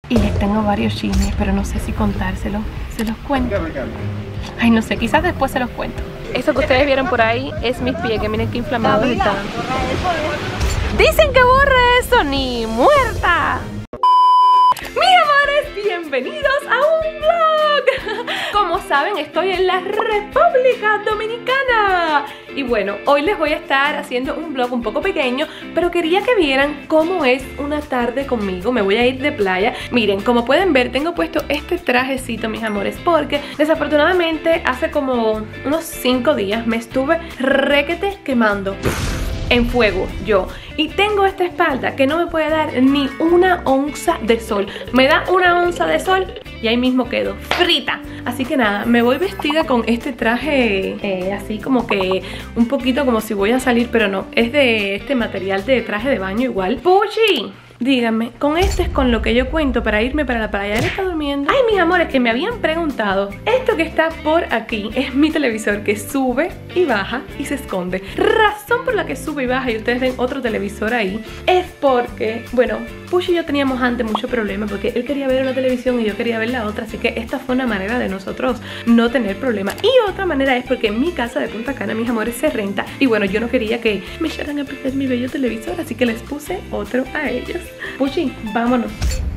Y les tengo varios chismes, pero no sé si contárselos. ¿Se los cuento? Ay, no sé, quizás después se los cuento. Eso que ustedes vieron por ahí es mis pies, que miren qué inflamados están. Dicen que borre eso, ni muerta. Mis amores, bienvenidos a un vlog. Como saben, estoy en la República Dominicana. Y bueno, hoy les voy a estar haciendo un vlog un poco pequeño, pero quería que vieran cómo es una tarde conmigo. Me voy a ir de playa. Miren, como pueden ver, tengo puesto este trajecito, mis amores, porque desafortunadamente hace como unos 5 días me estuve requete quemando en fuego yo, y tengo esta espalda que no me puede dar ni una onza de sol. Me da una onza de sol y ahí mismo quedo frita. Así que nada, me voy vestida con este traje así como que un poquito como si voy a salir, pero no, es de este material de traje de baño igual. Puchi, díganme, con este es con lo que yo cuento para irme para la playa. Él está durmiendo. Ay, mis amores, que me habían preguntado. Esto que está por aquí es mi televisor que sube y baja y se esconde. Razón por la que sube y baja y ustedes ven otro televisor ahí es porque, bueno, Push y yo teníamos antes mucho problema porque él quería ver una televisión y yo quería ver la otra. Así que esta fue una manera de nosotros no tener problema. Y otra manera es porque mi casa de Punta Cana, mis amores, se renta. Y bueno, yo no quería que me echaran a perder mi bello televisor, así que les puse otro a ellos. Puchi, vámonos.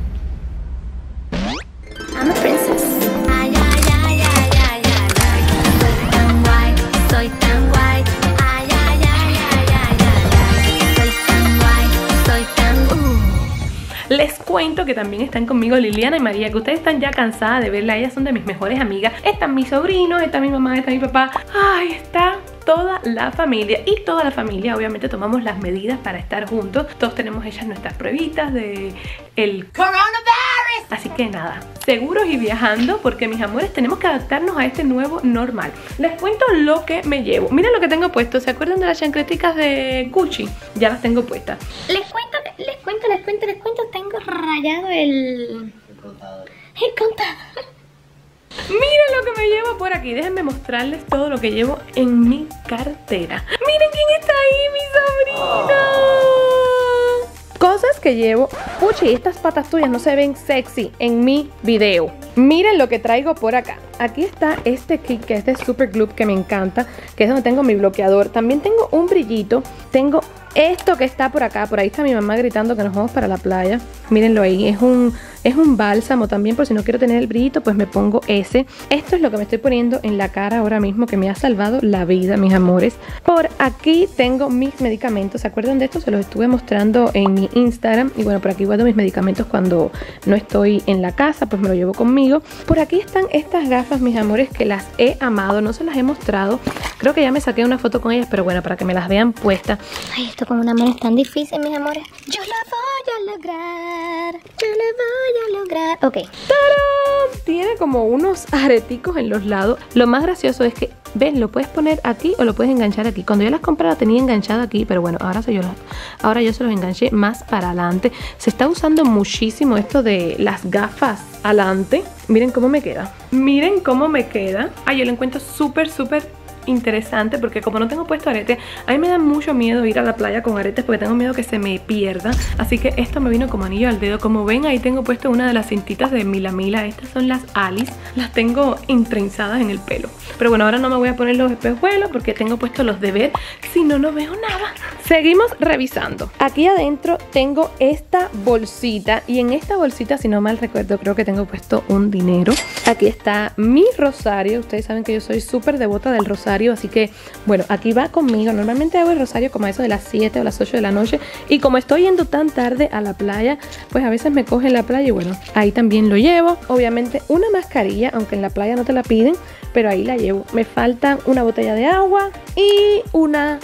I'm a princess. Ay, ay, ay, ay, ay, ay, ay. Soy tan guay, soy tan guay. Ay, ay, ay, ay, ay, ay, ay. Soy tan guay, soy tan Les cuento que también están conmigo Liliana y María, que ustedes están ya cansadas de verla. Ellas son de mis mejores amigas. Están mis sobrinos, está mi mamá, está mi papá. Ay, está toda la familia. Y toda la familia obviamente tomamos las medidas para estar juntos. Todos tenemos hechas nuestras pruebitas de el coronavirus. Así que nada, seguros y viajando, porque mis amores tenemos que adaptarnos a este nuevo normal. Les cuento lo que me llevo. Miren lo que tengo puesto. ¿Se acuerdan de las chancleticas de Gucci? Ya las tengo puestas. Les cuento. Tengo rayado el contador. Miren lo que me llevo por aquí. Déjenme mostrarles todo lo que llevo en mi cartera. Miren quién está ahí, mi sobrino. Cosas que llevo. Puchi, estas patas tuyas no se ven sexy en mi video. Miren lo que traigo por acá. Aquí está este kit que es de Super Glue, que me encanta, que es donde tengo mi bloqueador. También tengo un brillito. Tengo esto que está por acá. Por ahí está mi mamá gritando que nos vamos para la playa. Mírenlo ahí. Es un bálsamo también, por si no quiero tener el brillito, pues me pongo ese. Esto es lo que me estoy poniendo en la cara ahora mismo, que me ha salvado la vida, mis amores. Por aquí tengo mis medicamentos. ¿Se acuerdan de esto? Se los estuve mostrando en mi Instagram. Y bueno, por aquí guardo mis medicamentos cuando no estoy en la casa, pues me lo llevo conmigo. Por aquí están estas gafas, mis amores, que las he amado. No se las he mostrado. Creo que ya me saqué una foto con ellas, pero bueno, para que me las vean puestas. Ay, esto con una mano es tan difícil, mis amores. Yo lo voy a lograr. Yo lo voy a lograr. Ok. ¡Tarán! Tiene como unos areticos en los lados. Lo más gracioso es que, ven, lo puedes poner aquí o lo puedes enganchar aquí. Cuando yo las compré la tenía enganchada aquí, pero bueno, ahora yo se los enganché más para adelante. Se está usando muchísimo esto de las gafas adelante. Miren cómo me queda. Miren cómo me queda. Ay, yo lo encuentro súper interesante, porque como no tengo puesto arete, a mí me da mucho miedo ir a la playa con aretes porque tengo miedo que se me pierda. Así que esto me vino como anillo al dedo. Como ven, ahí tengo puesto una de las cintitas de Mila Mila. Estas son las Alice. Las tengo entrenzadas en el pelo. Pero bueno, ahora no me voy a poner los espejuelos porque tengo puesto los de ver. Si no, no veo nada. Seguimos revisando. Aquí adentro tengo esta bolsita. Y en esta bolsita, si no mal recuerdo, creo que tengo puesto un dinero. Aquí está mi rosario. Ustedes saben que yo soy súper devota del rosario. Así que, bueno, aquí va conmigo. Normalmente hago el rosario como a eso de las 7 o las 8 de la noche. Y como estoy yendo tan tarde a la playa, pues a veces me coge en la playa y bueno, ahí también lo llevo. Obviamente una mascarilla, aunque en la playa no te la piden, pero ahí la llevo. Me faltan una botella de agua y una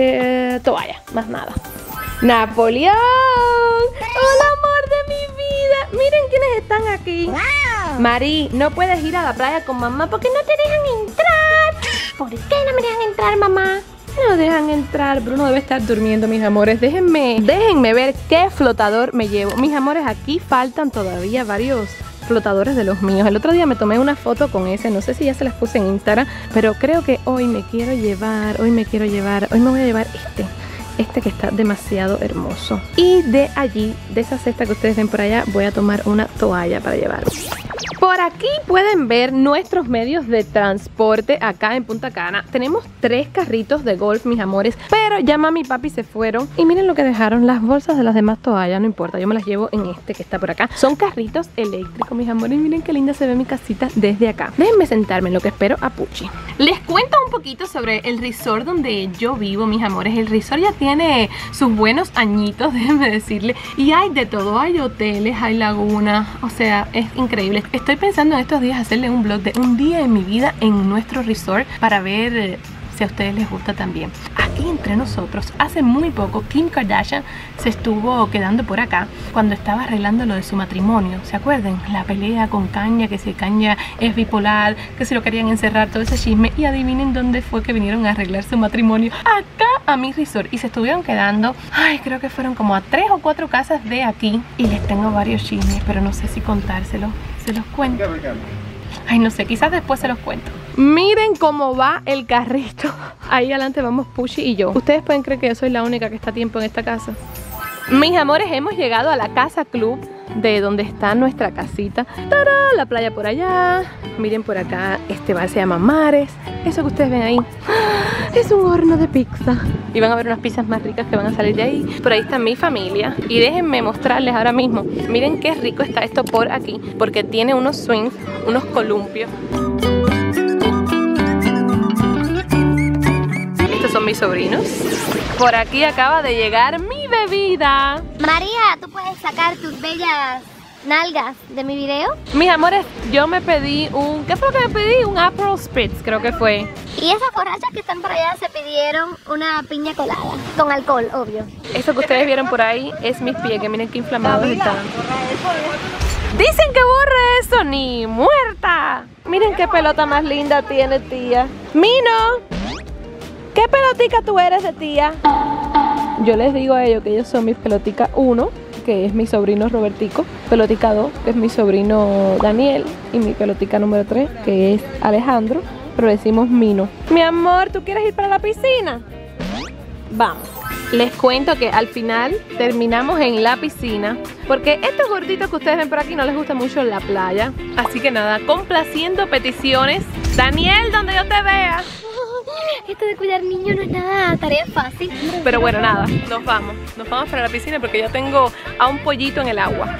toalla, más nada. ¡Napoleón! ¡Hola, amor de mi vida! Miren quiénes están aquí. Wow. Mari, no puedes ir a la playa con mamá porque no te dejan entrar. ¿Por qué no me dejan entrar, mamá? No dejan entrar. Bruno debe estar durmiendo, mis amores. Déjenme ver qué flotador me llevo. Mis amores, aquí faltan todavía varios flotadores de los míos. El otro día me tomé una foto con ese, no sé si ya se las puse en Instagram, pero creo que hoy me voy a llevar este. este que está demasiado hermoso. Y de allí, de esa cesta que ustedes ven por allá, voy a tomar una toalla para llevar. Por aquí pueden ver nuestros medios de transporte acá en Punta Cana. Tenemos 3 carritos de golf, mis amores, pero ya mami y papi se fueron. Y miren lo que dejaron, las bolsas de las demás toallas, no importa, yo me las llevo en este que está por acá. Son carritos eléctricos, mis amores, miren qué linda se ve mi casita desde acá. Déjenme sentarme en lo que espero a Puchi. Les cuento un poquito sobre el resort donde yo vivo, mis amores. El resort ya tiene sus buenos añitos, déjenme decirle. Y hay de todo, hay hoteles, hay lagunas, o sea, es increíble. Estoy pensando en estos días hacerle un vlog de un día en mi vida en nuestro resort para ver si a ustedes les gusta también. Aquí entre nosotros, hace muy poco Kim Kardashian se estuvo quedando por acá cuando estaba arreglando lo de su matrimonio. ¿Se acuerdan? La pelea con Kanye, que si Kanye es bipolar, que si lo querían encerrar, todo ese chisme. Y adivinen dónde fue que vinieron a arreglar su matrimonio. Acá a mi resort. Y se estuvieron quedando, ay, creo que fueron como a 3 o 4 casas de aquí. Y les tengo varios chismes, pero no sé si contárselos. Se los cuento. Ay, no sé, quizás después se los cuento. Miren cómo va el carrito. Ahí adelante vamos Puchi y yo. Ustedes pueden creer que yo soy la única que está a tiempo en esta casa. Mis amores, hemos llegado a la casa club de donde está nuestra casita. ¡Tarán! La playa por allá. Miren por acá, este bar se llama Mares. Eso que ustedes ven ahí es un horno de pizza. Y van a ver unas pizzas más ricas que van a salir de ahí. Por ahí está mi familia. Y déjenme mostrarles ahora mismo. Miren qué rico está esto por aquí, porque tiene unos swings, unos columpios. Estos son mis sobrinos. Por aquí acaba de llegar mi bebida. María, ¿tú puedes sacar tus bellas nalgas de mi video? Mis amores, yo me pedí un... ¿Qué fue lo que me pedí? Un Aperol Spritz, creo que fue. Y esas borrachas que están por allá se pidieron una piña colada. Con alcohol, obvio. Eso que ustedes vieron por ahí es mis pies, que miren qué inflamados están. Dicen que borre eso, ni muerta. Miren qué pelota más linda tiene, tía. Mino, ¿qué pelotica tú eres de tía? Yo les digo a ellos que ellos son mis pelotica 1, que es mi sobrino Robertico, pelotica 2, que es mi sobrino Daniel, y mi pelotica número 3, que es Alejandro, pero decimos Mino. Mi amor, ¿tú quieres ir para la piscina? Vamos. Les cuento que al final terminamos en la piscina, porque estos gorditos que ustedes ven por aquí no les gusta mucho la playa. Así que nada, complaciendo peticiones. Daniel, donde yo te vea. Esto de cuidar niños no es nada tarea fácil. Pero bueno, nada, nos vamos para la piscina porque ya tengo a un pollito en el agua.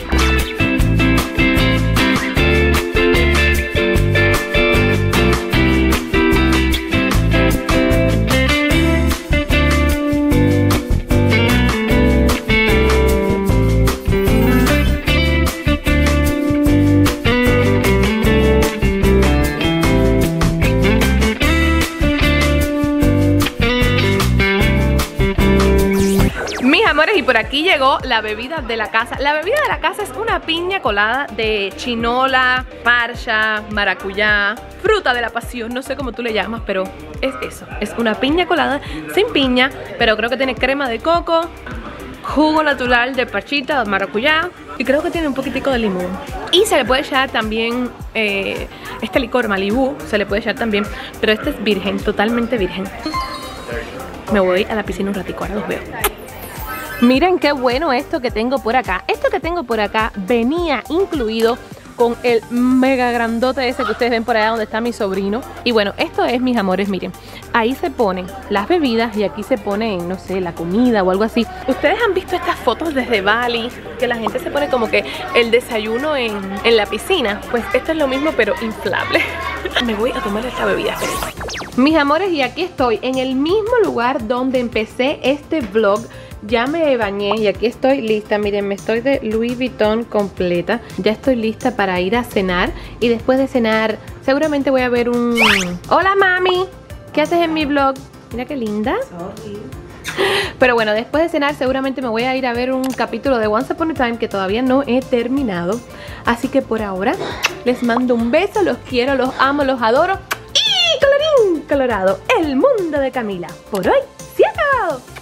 Y por aquí llegó la bebida de la casa. La bebida de la casa es una piña colada de chinola, parcha, maracuyá, fruta de la pasión, no sé cómo tú le llamas, pero es eso. Es una piña colada sin piña, pero creo que tiene crema de coco, jugo natural de parchita, de maracuyá, y creo que tiene un poquitico de limón. Y se le puede echar también este licor Malibú, se le puede echar también, pero este es virgen, totalmente virgen. Me voy a la piscina un ratico, ahora los veo. Miren qué bueno esto que tengo por acá. Esto que tengo por acá venía incluido con el mega grandote ese que ustedes ven por allá donde está mi sobrino. Y bueno, esto es, mis amores, miren. Ahí se ponen las bebidas y aquí se pone, no sé, la comida o algo así. Ustedes han visto estas fotos desde Bali, que la gente se pone como que el desayuno en la piscina. Pues esto es lo mismo, pero inflable. Me voy a tomar esta bebida. Mis amores, y aquí estoy en el mismo lugar donde empecé este vlog. Ya me bañé y aquí estoy lista. Miren, me estoy de Louis Vuitton completa. Ya estoy lista para ir a cenar. Y después de cenar seguramente voy a ver un... Hola mami, ¿qué haces en mi vlog? Mira qué linda. Pero bueno, después de cenar seguramente me voy a ir a ver un capítulo de Once Upon a Time que todavía no he terminado. Así que por ahora les mando un beso, los quiero, los amo, los adoro. Y colorín colorado, el mundo de Camila por hoy se acabó.